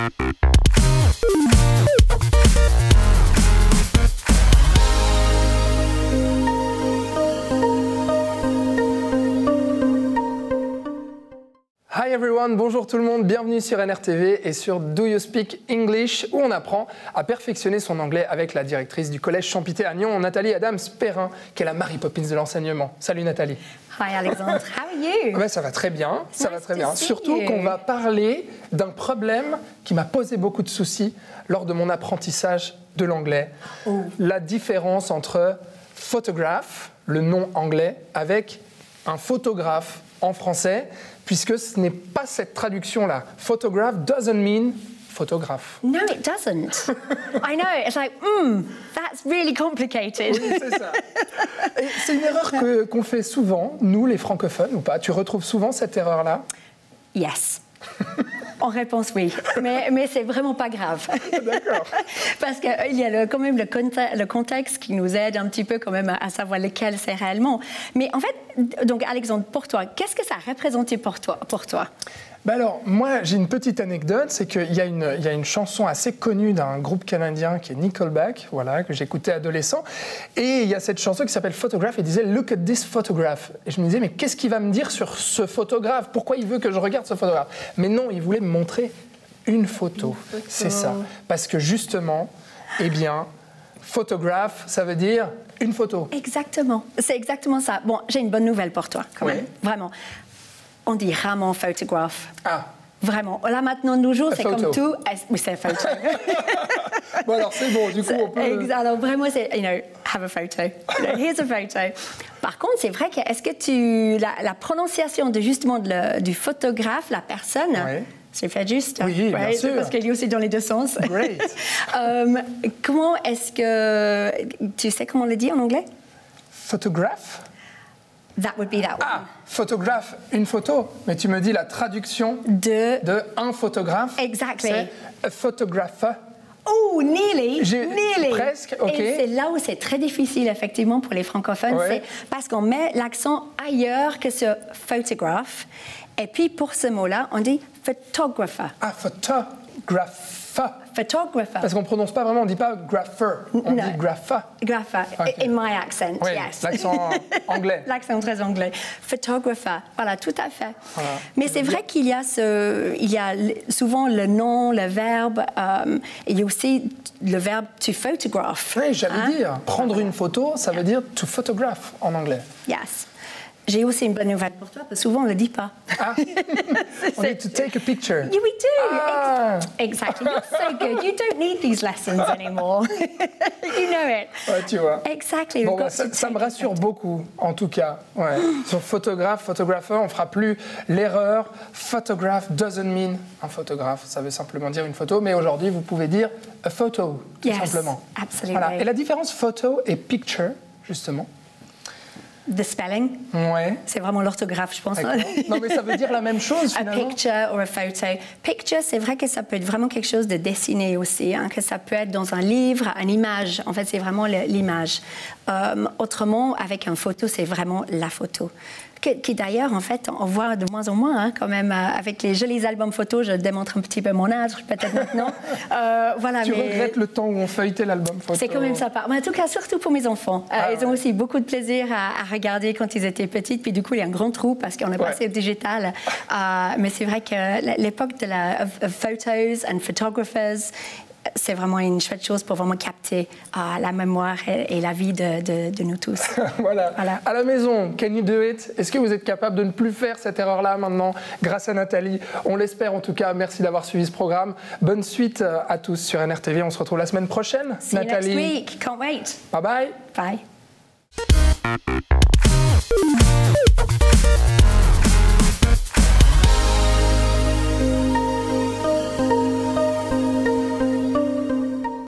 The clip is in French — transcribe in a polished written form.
Hi everyone, bonjour tout le monde, bienvenue sur NRTV et sur Do You Speak English où on apprend à perfectionner son anglais avec la directrice du collège Champité à Nyon, Nathalie Adams-Perrin, qui est la Mary Poppins de l'enseignement. Salut Nathalie. Hi Alexandre, how are you? Ouais, ça va très bien, ça va très bien. Surtout qu'on va parler d'un problème qui m'a posé beaucoup de soucis lors de mon apprentissage de l'anglais. Oh. La différence entre photographe, le nom anglais, avec un photographe en français, puisque ce n'est pas cette traduction-là. Photograph doesn't mean photographe. No, it doesn't. I know, it's like, that's really complicated. Oui, c'est ça. Et c'est une erreur qu'on fait souvent, nous les francophones, ou pas? Tu retrouves souvent cette erreur-là? Yes. En réponse, oui. Mais c'est vraiment pas grave. D'accord. Parce qu'il y a quand même le contexte qui nous aide un petit peu quand même à savoir lequel c'est réellement. Mais en fait, donc Alexandre, pour toi, qu'est-ce que ça a représenté pour toi? Ben alors, moi, j'ai une petite anecdote, c'est qu'il y a une chanson assez connue d'un groupe canadien qui est Nickelback, voilà, que j'écoutais adolescent, et il y a cette chanson qui s'appelle Photograph, et disait « Look at this photograph ». Et je me disais, mais qu'est-ce qu'il va me dire sur ce photographe? Pourquoi il veut que je regarde ce photographe? Mais non, il voulait me montrer une photo. C'est ça. Parce que justement, eh bien, photographe, ça veut dire une photo. Exactement. C'est exactement ça. Bon, j'ai une bonne nouvelle pour toi, quand même. Vraiment. On dit rarement photographe. Ah. Vraiment. Là, maintenant, nos jours, c'est comme tout. Oui, c'est photo. Bon, alors, c'est bon. Du coup, on peut... Alors, vraiment, c'est, have a photo. Here's a photo. Par contre, c'est vrai que, est-ce que la prononciation justement du photographe, la personne... Oui. C'est fait juste. Oui, bien sûr. Parce qu'il y a aussi dans les deux sens. Great. Comment est-ce que... Tu sais comment on le dit en anglais? Photograph? That would be that one. Ah, photographe, une photo. Mais tu me dis la traduction de un photographe. Exactly. C'est a photographer. Oh, nearly. Presque, ok. Et c'est là où c'est très difficile, effectivement, pour les francophones. Ouais. C'est parce qu'on met l'accent ailleurs que sur photographe. Et puis, pour ce mot-là, on dit photographer. Ah, photographer. Photographer. Parce qu'on ne prononce pas vraiment, on ne dit pas grapher, on dit grapher. Grapher, okay. In my accent, oui, yes. L'accent anglais. L'accent très anglais. Photographer, voilà, tout à fait. Voilà. Mais c'est vrai qu'il y a souvent le nom, le verbe, il y a aussi le verbe to photograph. Oui, j'allais dire, prendre une photo, ça veut dire to photograph en anglais. Yes. J'ai aussi une bonne nouvelle pour toi, parce que souvent on ne le dit pas. Ah. On dit to take a picture. Yeah, we do. Ah. Exactly. You're so good. You don't need these lessons anymore. You know it. Ouais, tu vois. Exactly. Bon, bah, ça me rassure beaucoup, en tout cas. Ouais. Sur photographe, photographeur, on ne fera plus l'erreur. Photograph doesn't mean un photographe. Ça veut simplement dire une photo. Mais aujourd'hui, vous pouvez dire a photo, tout simplement. Absolutely. Voilà. Et la différence photo et picture, justement? The spelling. Ouais. C'est vraiment l'orthographe, je pense. Non, mais ça veut dire la même chose, finalement. A picture or a photo. Picture, c'est vrai que ça peut être vraiment quelque chose de dessiné aussi, hein, que ça peut être dans un livre, une image. En fait, c'est vraiment l'image. Autrement, avec une photo, c'est vraiment la photo. Qui d'ailleurs, en fait, on voit de moins en moins, hein, quand même, avec les jolis albums photos. Je démontre un petit peu mon âge, peut-être maintenant. Voilà, tu regrettes le temps où on feuilletait l'album photo? C'est quand même sympa. Mais en tout cas, surtout pour mes enfants. Ils ont aussi beaucoup de plaisir à regarder quand ils étaient petits. Puis du coup, il y a un grand trou parce qu'on est passé au digital. Mais c'est vrai que l'époque de la photos and photographers, c'est vraiment une chouette chose pour vraiment capter la mémoire et la vie de nous tous. Voilà. À la maison, can you do it? Est-ce que vous êtes capable de ne plus faire cette erreur-là maintenant, grâce à Nathalie? On l'espère en tout cas. Merci d'avoir suivi ce programme. Bonne suite à tous sur NRTV. On se retrouve la semaine prochaine. See Nathalie. you next week. Can't wait. Bye bye. Bye.